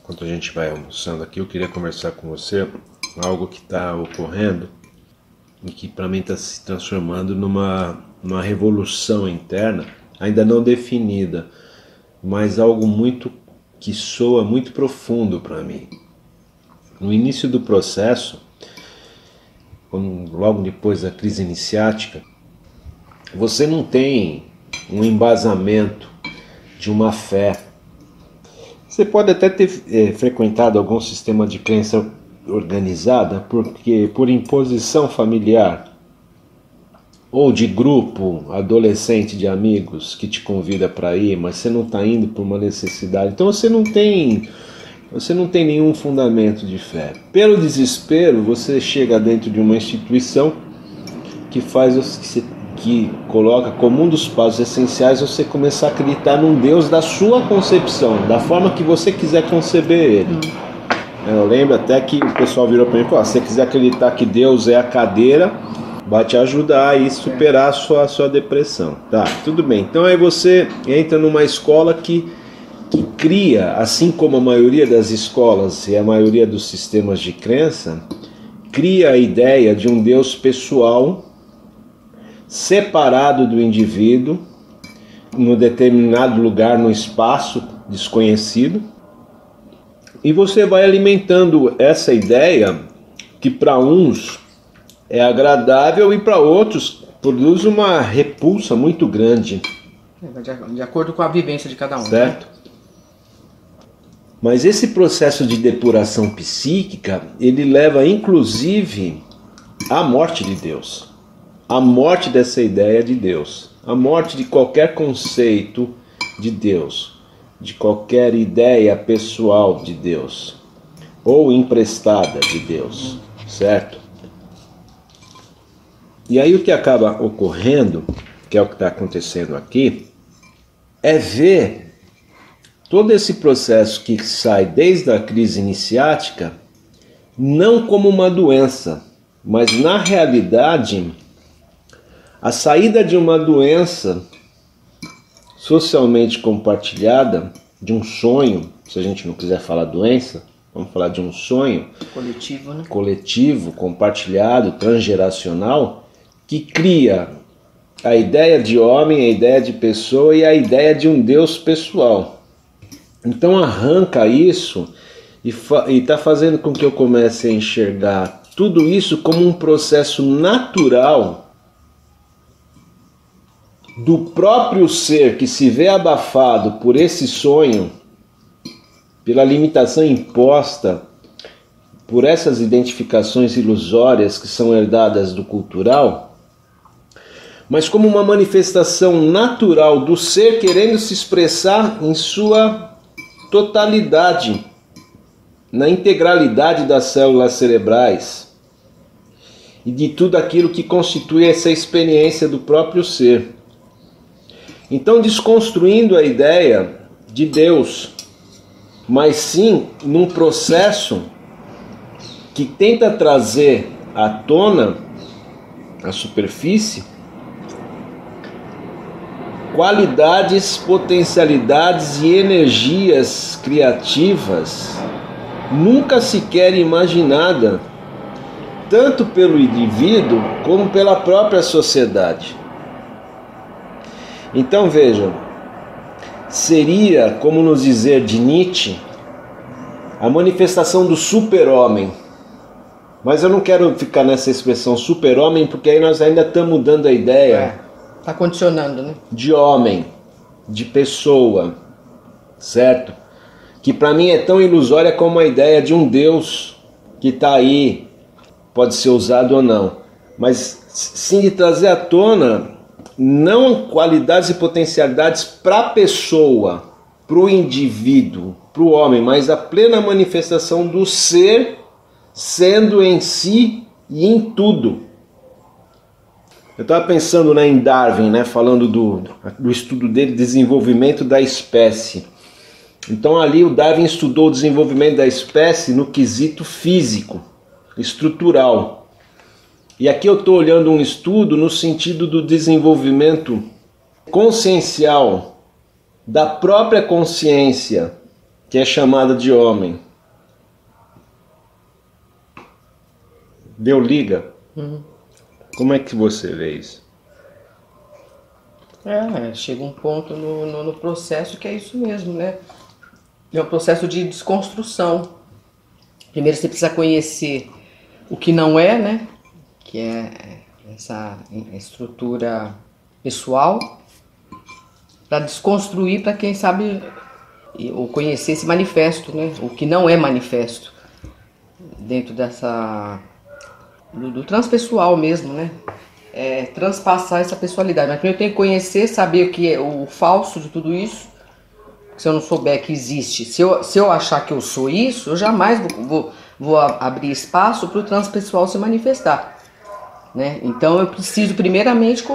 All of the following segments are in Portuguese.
enquanto a gente vai almoçando aqui, eu queria conversar com você algo que está ocorrendo e que para mim está se transformando numa revolução interna, ainda não definida, mas algo muito que soa muito profundo para mim. No início do processo, logo depois da crise iniciática, você não tem um embasamento de uma fé. Você pode até ter frequentado algum sistema de crença organizada por imposição familiar ou de grupo adolescente de amigos que te convida para ir, mas você não está indo por uma necessidade. Então você não tem nenhum fundamento de fé. Pelo desespero, você chega dentro de uma instituição que coloca como um dos passos essenciais você começar a acreditar num Deus da sua concepção, da forma que você quiser conceber ele. Eu lembro até que o pessoal virou para mim e falou: se você quiser acreditar que Deus é a cadeira, vai te ajudar a superar a sua depressão. Tá, tudo bem. Então aí você entra numa escola que cria, assim como a maioria das escolas e a maioria dos sistemas de crença, cria a ideia de um Deus pessoal, separado do indivíduo, num determinado lugar, no espaço desconhecido, e você vai alimentando essa ideia que para uns é agradável e para outros produz uma repulsa muito grande. De acordo com a vivência de cada um. Certo? Né? Mas esse processo de depuração psíquica, ele leva inclusive à morte de Deus. A morte dessa ideia de Deus, a morte de qualquer conceito de Deus, de qualquer ideia pessoal de Deus, ou emprestada de Deus, certo? E aí o que acaba ocorrendo, que é o que está acontecendo aqui, é ver todo esse processo que sai desde a crise iniciática, não como uma doença, mas na realidade a saída de uma doença socialmente compartilhada, de um sonho, se a gente não quiser falar doença, vamos falar de um sonho coletivo, né? Coletivo, compartilhado, transgeracional, que cria a ideia de homem, a ideia de pessoa e a ideia de um Deus pessoal. Então arranca isso e está fazendo com que eu comece a enxergar tudo isso como um processo natural do próprio ser que se vê abafado por esse sonho, pela limitação imposta por essas identificações ilusórias que são herdadas do cultural, mas como uma manifestação natural do ser querendo se expressar em sua totalidade, na integralidade das células cerebrais e de tudo aquilo que constitui essa experiência do próprio ser. Então, desconstruindo a ideia de Deus, mas sim num processo que tenta trazer à tona, à superfície, qualidades, potencialidades e energias criativas nunca sequer imaginada, tanto pelo indivíduo como pela própria sociedade. Então vejam, seria, como nos dizer de Nietzsche, a manifestação do super-homem. Mas eu não quero ficar nessa expressão super-homem, porque aí nós ainda estamos dando a ideia está condicionando, né? De homem, de pessoa, certo? Que para mim é tão ilusória como a ideia de um Deus que está aí, pode ser usado ou não, mas sim de trazer à tona não qualidades e potencialidades para a pessoa, para o indivíduo, para o homem, mas a plena manifestação do ser sendo em si e em tudo. Eu estava pensando em Darwin, falando do estudo dele, desenvolvimento da espécie. Então ali o Darwin estudou o desenvolvimento da espécie no quesito físico, estrutural. E aqui eu estou olhando um estudo no sentido do desenvolvimento consciencial, da própria consciência, que é chamada de homem, deu liga. Como é que você vê isso? Chega um ponto no processo que é isso mesmo, né? É um processo de desconstrução. Primeiro você precisa conhecer o que não é, né? Que é essa estrutura pessoal, para desconstruir, para quem sabe, ou conhecer esse manifesto, né? O que não é manifesto, dentro do transpessoal mesmo, né? Transpassar essa pessoalidade. Mas primeiro eu tenho que conhecer, saber o que é o falso de tudo isso. Se eu não souber que existe, se eu achar que eu sou isso, eu jamais vou abrir espaço para o transpessoal se manifestar, né? Então eu preciso primeiramente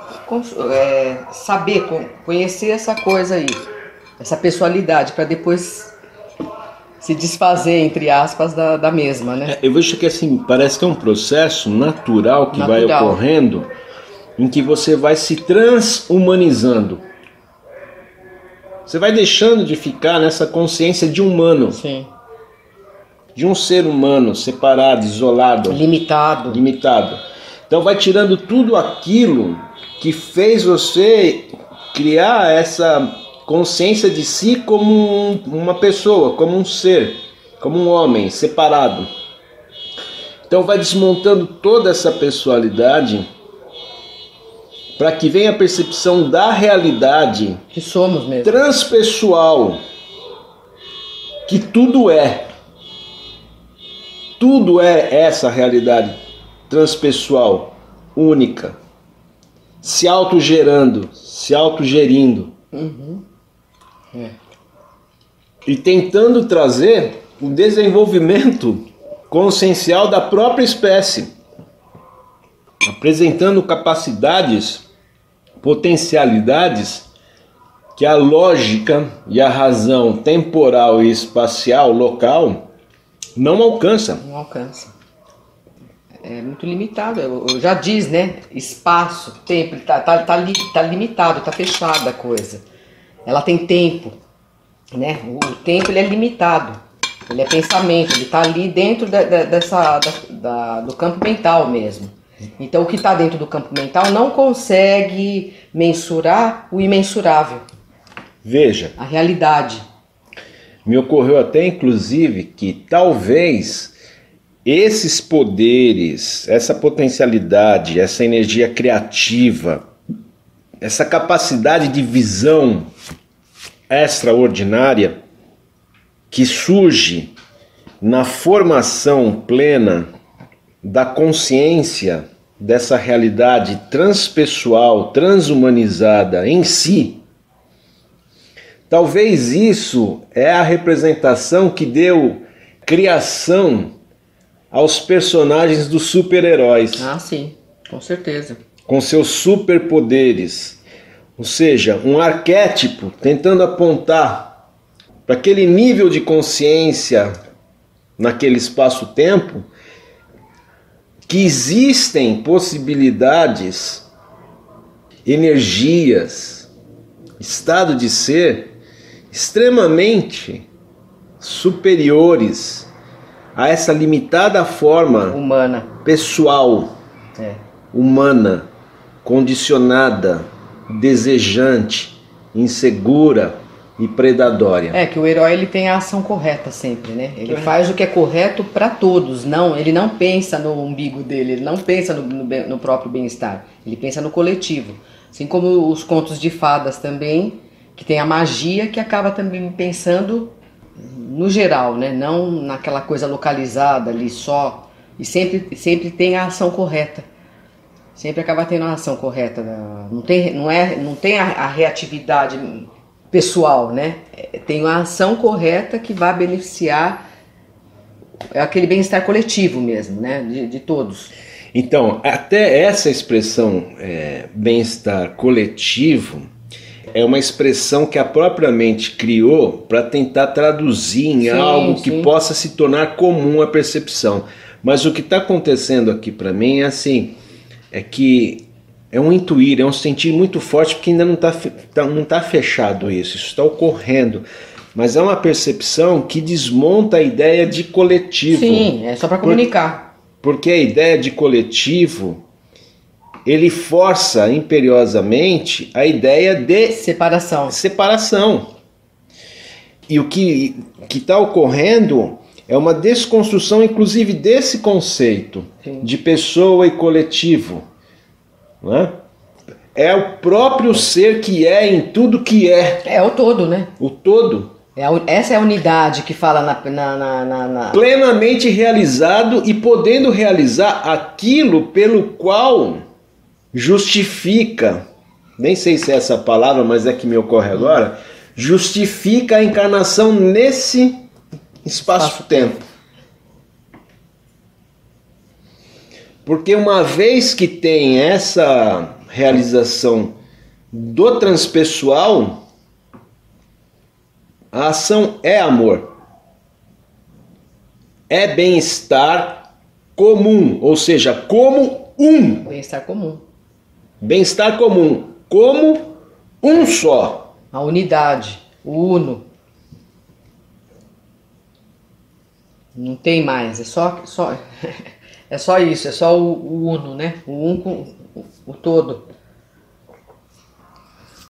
saber, conhecer essa coisa aí, essa pessoalidade, para depois se desfazer, entre aspas, da mesma, né? Eu vejo que assim, parece que é um processo natural que vai ocorrendo, em que você vai se transhumanizando. Você vai deixando de ficar nessa consciência de humano. Sim. De um ser humano separado, isolado. Limitado. Então vai tirando tudo aquilo que fez você criar essa consciência de si como uma pessoa, como um ser, como um homem separado. Então vai desmontando toda essa pessoalidade para que venha a percepção da realidade que somos mesmo, transpessoal, que tudo é essa realidade transpessoal única, se autogerando, se autogerindo. E tentando trazer o desenvolvimento consciencial da própria espécie, apresentando capacidades, potencialidades que a lógica e a razão temporal e espacial local não alcança. Não alcança. É muito limitado. Eu já diz, né? Espaço, tempo, tá limitado, tá fechada a coisa. Ela tem tempo, né? O tempo ele é limitado. Ele é pensamento, ele tá ali dentro do campo mental mesmo. Então o que está dentro do campo mental não consegue mensurar o imensurável. Veja. A realidade. Me ocorreu até inclusive que talvez esses poderes, essa potencialidade, essa energia criativa, essa capacidade de visão extraordinária que surge na formação plena da consciência dessa realidade transpessoal, transhumanizada em si, talvez isso é a representação que deu criação aos personagens dos super-heróis. Ah, sim, com certeza. Com seus superpoderes. Ou seja, um arquétipo tentando apontar para aquele nível de consciência naquele espaço-tempo que existem possibilidades, energias, estado de ser extremamente superiores a essa limitada forma humana, pessoal, humana, condicionada, desejante, insegura e predatória. Que o herói ele tem a ação correta sempre, né? Ele faz o que é correto para todos. Ele não pensa no umbigo dele, ele não pensa no próprio bem-estar. Ele pensa no coletivo. Assim como os contos de fadas também, que tem a magia que acaba também pensando no geral, né? Não naquela coisa localizada ali só. E sempre tem a ação correta. Sempre acaba tendo a ação correta. Não tem a reatividade pessoal, né? Tem a ação correta que vai beneficiar aquele bem-estar coletivo mesmo, né? De todos. Então, até essa expressão bem-estar coletivo é uma expressão que a própria mente criou para tentar traduzir em algo que possa se tornar comum à percepção. Mas o que está acontecendo aqui para mim é assim, é que é um intuir, é um sentir muito forte, porque ainda não tá fechado isso está ocorrendo. mas é uma percepção que desmonta a ideia de coletivo. Sim, é só para comunicar. Porque a ideia de coletivo, ele força imperiosamente a ideia de separação. E o que está ocorrendo é uma desconstrução, inclusive, desse conceito. Sim. De pessoa e coletivo. Não é? É o próprio ser que é em tudo que é. É o todo, né? O todo. Essa é a unidade que fala na... Plenamente realizado e podendo realizar aquilo pelo qual justifica, nem sei se é essa palavra, mas é que me ocorre agora, justifica a encarnação nesse espaço-tempo. Porque uma vez que tem essa realização do transpessoal, a ação é amor, é bem-estar comum, ou seja, como um. Bem-estar comum. Bem-estar comum, como um só. A unidade, o uno. Não tem mais, é só é só isso, é só o uno, né? O um com o todo.